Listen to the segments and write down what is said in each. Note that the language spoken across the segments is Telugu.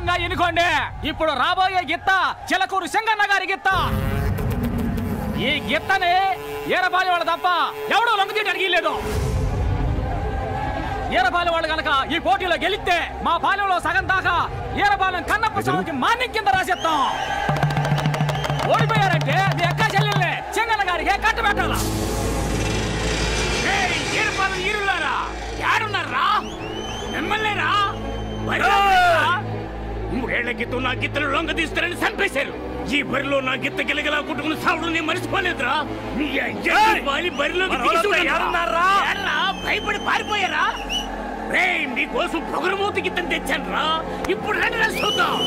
బాగా ఎన్నుకోండి. ఇప్పుడు రాబోయే గిత్త చిలకూరు సింగన్న గారి గిత్త. ఈ గిత్తని ఈరపాలి వాళ్ళు తప్ప ఎవడో లొంగతీయడానికి లేదు. ఈరపాలి వాళ్ళు గనక ఈ పోటీలో గెలిస్తే మా పాలెంలో సగం దాకా ఈరపాలెం కన్నప్ప స్వామికి మాన్యం కింద రాసేస్తాం. ఓడిపోయారంటే మీ అక్క చెల్లెల్ని సింగన్న గారికి కట్టబెట్టాలా? ఈరపాలెం ఈరులారా యాడున్నారా? మిమ్మల్నేరా? మూడేళ్ల క్రితం నా గిత్తలు లొంగ తీస్తారని చంపేశారు. ఈ బరిలో నా గిత్త గిలగిలా కుట్టుకుని సావుడు నేను మర్చిపోలేదురా. భయపడి పారిపోయారా? మీకోసం పొగరమూతి గిత్తని తెచ్చాను రా. ఇప్పుడు రెండు నెలలు చూద్దాం.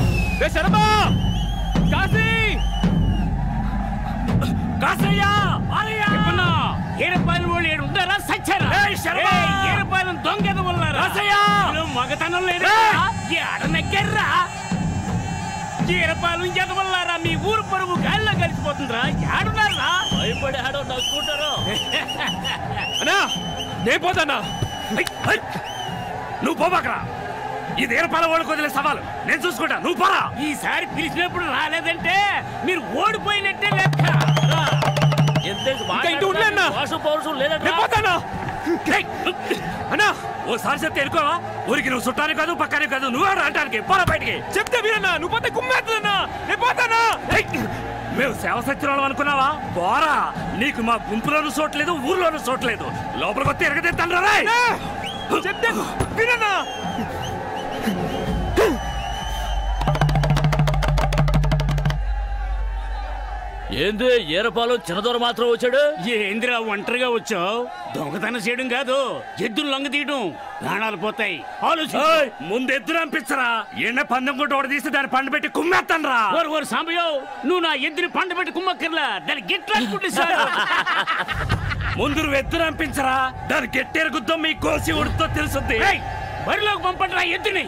ఏరపాలెం వాళ్ళు ఏడు ఉన్నారా? సచ్చారా? ఏరపాలెం దొంగ ఉన్నారా? మగతనం లేదా? అడనెక్కర్రా. ఈరపాలెం ఎదవల్లారా, మీ ఊరు పరువు గాలిలో కలిసిపోతుందిరా. ఏడున్నారా? భయపడి ఆడో నక్కుంటారు. అన్నా నేను పోతానా? నువ్వు పోబాకరా. ఇది ఈరపాలెం వాళ్ళకి వదిలే సవాలు. నేను చూసుకుంటా, నువ్వు పోరా. ఈసారి పిలిచినప్పుడు రాలేదంటే మీరు ఓడిపోయినట్టే లెక్క. అన్నా ఓసారి చెప్తే ఎనుకోవా? ఊరికి నువ్వు చుట్టానే కాదు, పక్కనే కాదు. నువ్వు అంటానికి పోరా బయటికి. చెప్తే వీరన్నా, నువ్వు పోతే కుమ్మేస్తుందన్నా. నేను పోతానా? మేము సేవ సత్యం అనుకున్నావా? పోరా. నీకు మా గుంపులోనూ చోట్లేదు, ఊర్లోనూ చోట్లేదు. లోపలికి వస్తే ఎరగదెత్తాను రా. చెప్తే వీరన్నా. ఏంది ఈరపాలెం చిన్నదొర మాత్రం వచ్చాడు? ఏందిరా ఒంటరిగా వచ్చావు? దొంగతనం చేయడం కాదు, ఎద్దులు లొంగ తీయడం. ప్రాణాలు పోతాయి. ముందు ఎద్దులు అనిపించరా. ఎన్న పందెం కొట్టి ఒకటి తీసి దాన్ని పండు పెట్టి కుమ్మేస్తాను రా. ఓరు సాంబయ్యో, నువ్వు నా ఎద్దుని పండు పెట్టి కుమ్మక్కర్లా. దాన్ని గిట్లా కుట్టిస్తాను. ముందు ఎద్దులు అనిపించరా. దాని గెట్టేరు గుద్దం మీ కోసి ఉడుతో తెలుసుద్ది. బరిలోకి పంపండి రా ఎద్దుని.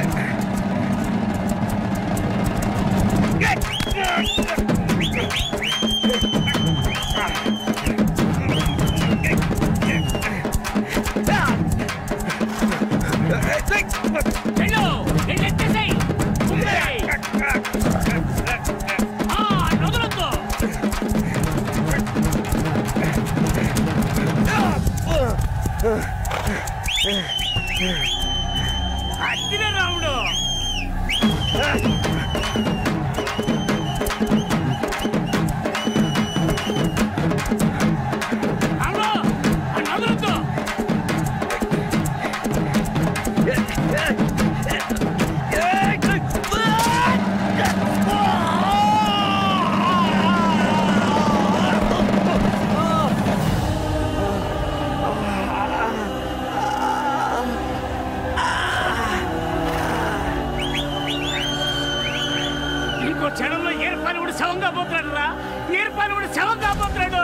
అదిరే రాముడు. క్షణంలో ఏర్పాలు శవంగా పోతున్నాడు రా. ఏర్పాలు శవంగా పోతున్నాడు.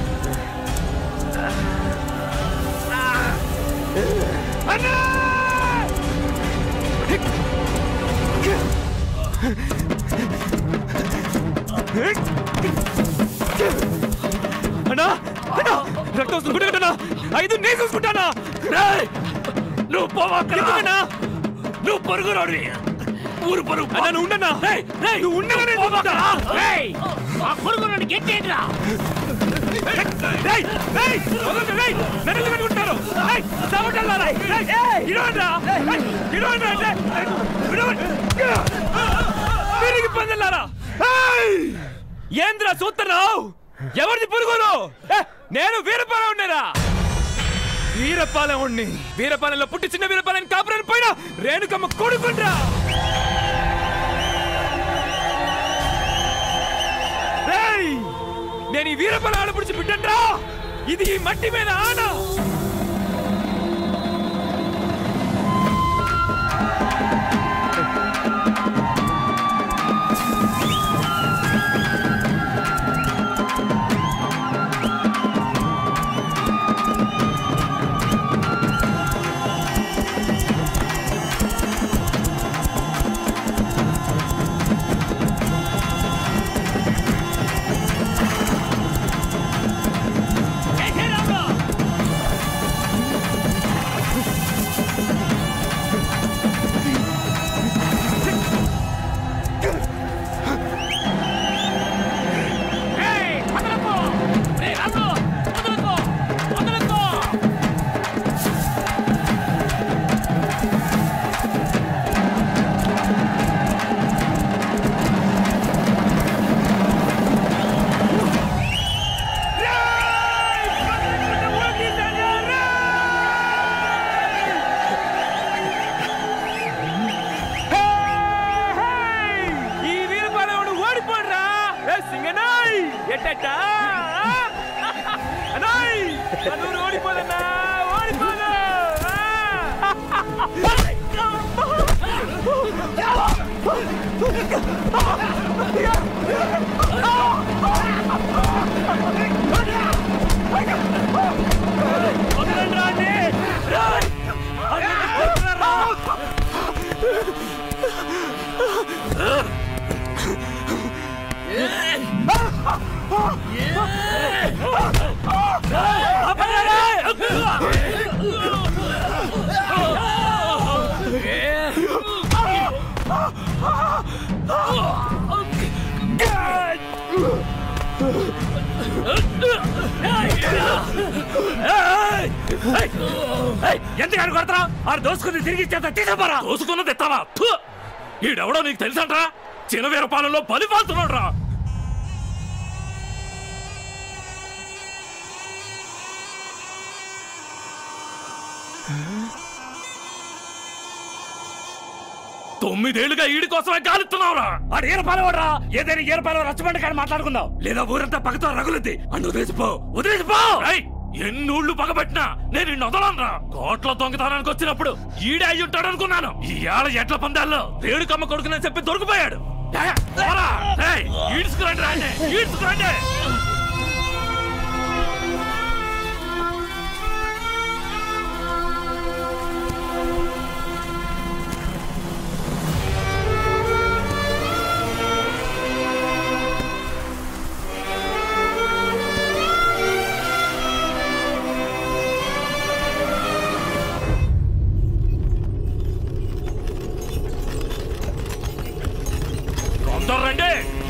అన్నా రక్తం చూసుకుంటా. 5 నేను చూసుకుంటానా? నువ్వు పోవాకనా? నువ్వు పొరుగు రోడ్డు ఊరు పరుగు. నువ్వు ఉండనా? నువ్వు ఉండగానే పొరుగు నుండి గెట్టేట్రా. ఏంద్రా చూస్తున్నావు? ఎవరిది పురుగును? నేను వీరపాలెం ఉండేరా. వీరపాలెం ఉండి వీరపాలెంలో పుట్టి చిన్న వీరపాలెం కాపురాన్ని పోయినా రేణుకమ్మ కొడుకుండ్రా. నేను ఈ వీరపాలెం ఆడపుడిచి బిడ్డరా. ఇది ఈ మట్టి మీద ఆన. ఎందుకని కొడతా ఆ దోసుకుని తిరిగి తీసుకోరా దోసుకున్నది ఎత్తావా ఈడెవడో నీకు తెలుసంట్రా చిన్న వీరపాలెంలో బలి పాల్తున్నాడు రా తొమ్మిదేళ్లుగా ఈడి కోసమే కాలుతున్నావురా ఆడు ఈరపాలెవడరా ఏదైనా ఈరపాలెం రచ్చబండ కానీ మాట్లాడుకుందాం లేదా ఊరంతా పగతో రగులుద్ది అండ్ వదిలేసిపో ఎన్నూళ్ళు పగబట్టినా నేను నిన్ను వదలనురా కోట్ల దొంగతనానికి వచ్చినప్పుడు ఈడే అయి ఉంటాడు అనుకున్నాను ఈ ఏళ్ళ ఎట్ల పందాల్లో రేణుకమ్మ కొడుకునని చెప్పి దొరికిపోయాడు ఈడ్చుకురండి రండి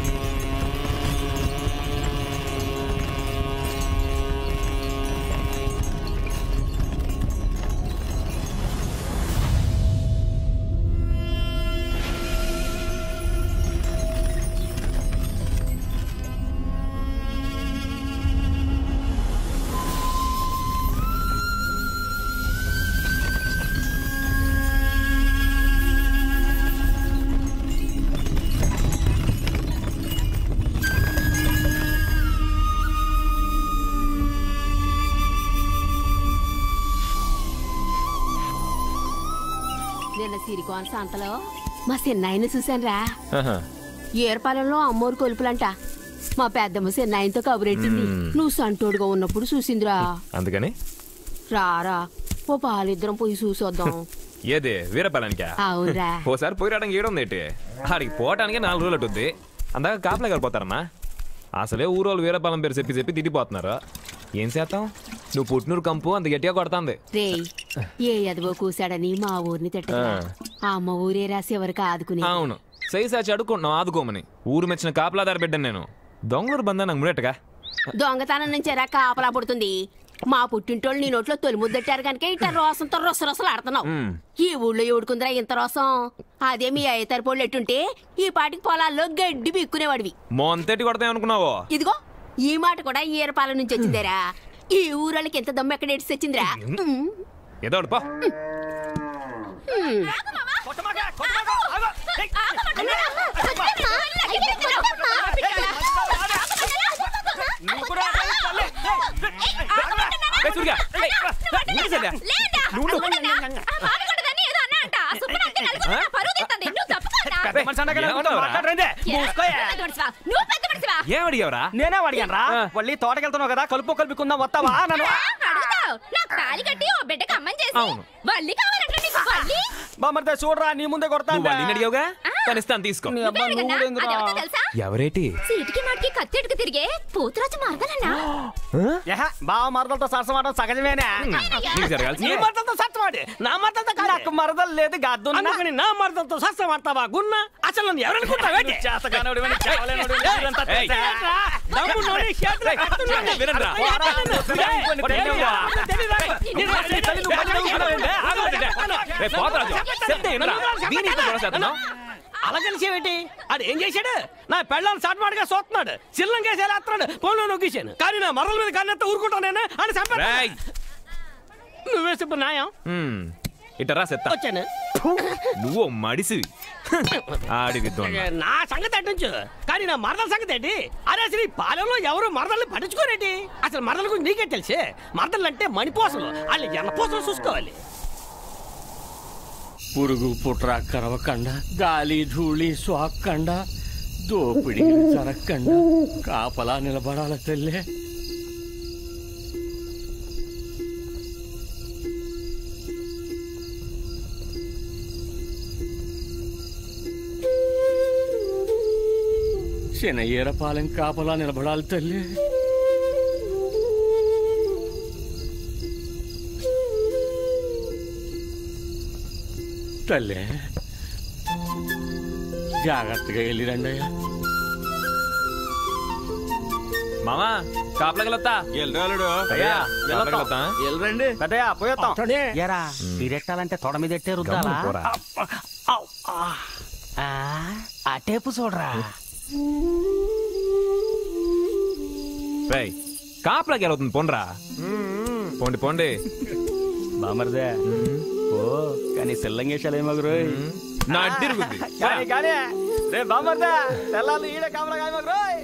సిరికోన సంతలో మా చిన్నాయన్ని చూశానురా ఏర్పాలెంలో అమ్మోరు కొలుపులంట మా పెద్దమ్మ చిన్నాయనతో కబురెట్టింది నువ్వు సంటోడుగా ఉన్నప్పుడు చూసిందిరా అందుకని రారా ఓ పాలిద్దరం పోయి చూసొద్దాం ఏది వీరపాలెనికా అవునరా ఓసారి పోయి రావడానికి ఏడుంది ఆడికి పోవటానికి 4 రోజులు అట్టుద్ది అందాక కాపలా కలిపోతారన్నా అసలే ఊరోళ్ళు వీరపాలెం పేరు చెప్పి తిట్టిపోతున్నారు ఏం చేస్తాం నువ్వు పుట్టినూరు కంపు అంత గట్టిగా కొడతాంది రే ఏ ఎదవో కూసాడని మా ఊరిని తిట్టా ఆ అమ్మ ఊరే రాసి ఎవరికి ఆదుకుని అవును సైసాచి అడుకుంటున్నావు ఆదుకోమని ఊరు మెచ్చిన కాపలాదారి బిడ్డను నేను దొంగలూరు బందా నాకు ముడేటగా దొంగతనం నుంచి ఎరా కాపలా పుడుతుంది మా పుట్టింటోళ్ళు నీ నోట్లో తొలి ముద్దెట్టారు కనుక ఇట్లా రోసంతో రొసరొసలు ఆడుతున్నావు ఈ ఊళ్ళో ఎవడుకుందిరా ఇంత రోసం అదే మీ అయ్యతరపోళ్ళు ఎట్టుంటే ఈ పాటికి పొలాల్లో గడ్డి బిక్కునేవాడివి మొంతటి కొడతాయి అనుకున్నావో ఇదిగో ఈ మాట కూడా ఈరపాలెం నుంచి వచ్చిందేరా ఈ ఊరోళ్ళకి ఎంత దమ్ము ఎక్కడ ఎడిసి వచ్చిందిరా ఏదో పో ఏమడిగావరా నేనే అడిగాను రా మళ్ళీ తోటకెళ్తున్నావు కదా కలుపు కలుపుకుందాం వస్తావా నన్ను బామర్దే చూడరా నీ ముందే కొడతా అడిగావుగా కనిస్తాను తీసుకో ఎవరేటి సీటికి మాటికి కత్తెట్టుకు తిరిగే పోతురాజు మరదలన్నా బావ మరదలతో సరసమాటం సహజమేనే నీ మరదలతో సరసమాడి నా మరదలతో నాకు మరదలు లేదు గద్దు నా మరదలతో సరసమాడతావా గున్న అసలు నన్ను ఎవరనుకుంటావు అలగలిసేవేటి అది ఏం చేశాడు నా పెళ్ళాన్ని సాటుమాడిగా చూస్తున్నాడు చిల్లం కేసేస్తున్నాడు ఫోన్లో నొక్కేశాను కానీ నా మరల మీద కన్నెత్త ఊరుకుంటానే అని నువ్వే చెప్పు న్యాయం ఇటరా సెత్తా వచ్చాను నువ్వు మడిసివి ఆడిది నా సంగతి అడ్డించు కానీ నా మరదల సంగతి ఏంటి అరే అసలు ఈ పాలెంలో ఎవరు మరదల్ని పట్టించుకోరేటి అసలు మరదల గురించి నీకే తెలిసే మరదలు అంటే మణిపోసలు వాళ్ళు ఎన్నపోసలు చూసుకోవాలి పురుగు పుట్ర కరవకండ గాలి ధూళి సోక్కండ దోపిడి జరక్కండ కాపలా నిలబడాల తల్లే. శనయ్యేరపాలెం కాపలా నిలబడాలి తల్లి. తల్లే జాగ్రత్తగా వెళ్ళిరండి అయ్యా. మామా కాపలగలొత్తా వెళ్ళరండి పెద్దయ్యా పోయేస్తాం. ఎరా మీరెట్టాలంటే తొడ మీద ఎట్టే రుద్దాలా? ఆ టేపు చూడరా. కాపలా గెలుతుంది పోండ్రా. పోండి పోండి బామర్దే ఓ కానీ సిల్లంగేశాలే మగురు నా అడ్డిరుగుద్ది. కానీ రే బామర్దా తెల్లాలి ఈడ కాపలా కాయ మగ రోయ్.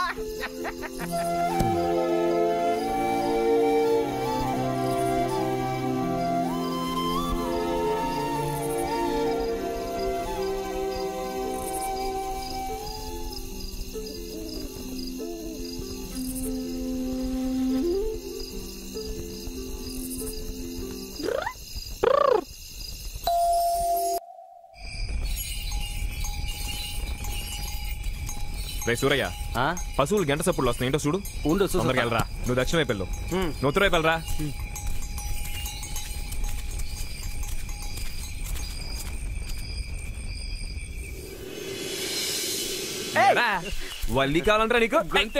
రే సూరయ్య, పశువులు గంట సప్పుడు వస్తున్నాయి ఏంటో చూడు. తొందరగా వెళ్ళరా. నువ్వు దక్షిణ వైపు వెళ్ళు, నువ్వు ఉత్తర వైపు వెళ్ళరా. వల్లి కావాలంటారా నీకు?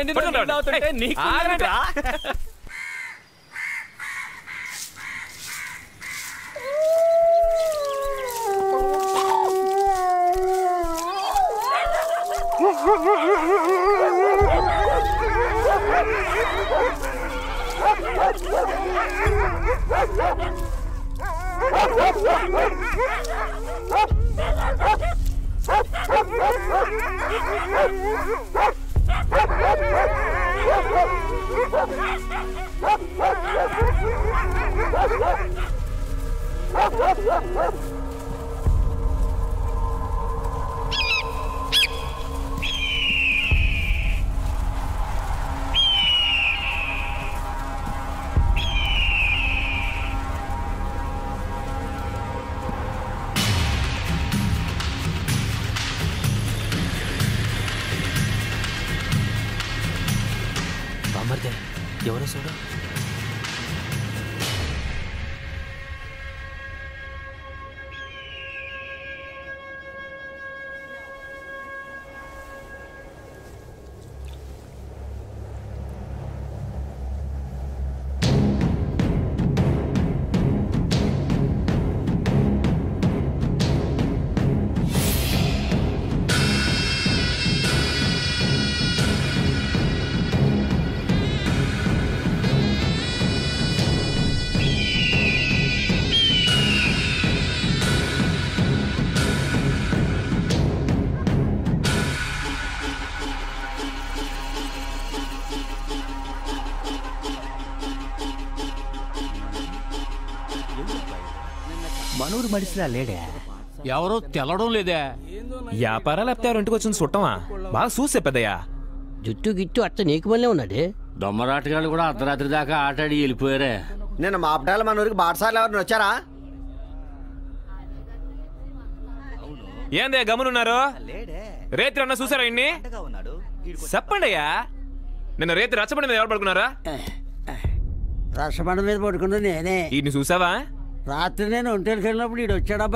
ఎవరో చూడు. మనూరు మడిసిలా లేడే, ఎవరో తెలడం లేదే. వ్యాపారాలు లేకపోతే ఇంటికి వచ్చింది చుట్టమా? బాగా చూసే పెద్దయ్యా. జుట్టు గిట్టు అట్ట నీకు మళ్ళీ ఉన్నాడే. దొమ్మరాటగాళ్ళు కూడా అర్ధరాత్రి దాకా ఆటాడి వెళ్ళిపోయారే. నిన్న మా అబ్బాయిల మన ఊరికి బాటసార్లు ఎవరిని వచ్చారా? ఏందే గమనున్నారు? రేత్రి అన్న చూసారా ఇన్ని? చెప్పండి అయ్యా, నిన్న రేత్రి రచ్చబండి మీద ఎవరు పడుకున్నారా? రచ్చబండి మీద పడుకున్నా నేనే. ఈయన్ని చూసావా? రాత్రి నేను ఒంటరికి వెళ్ళినప్పుడు ఈడు వచ్చాడా?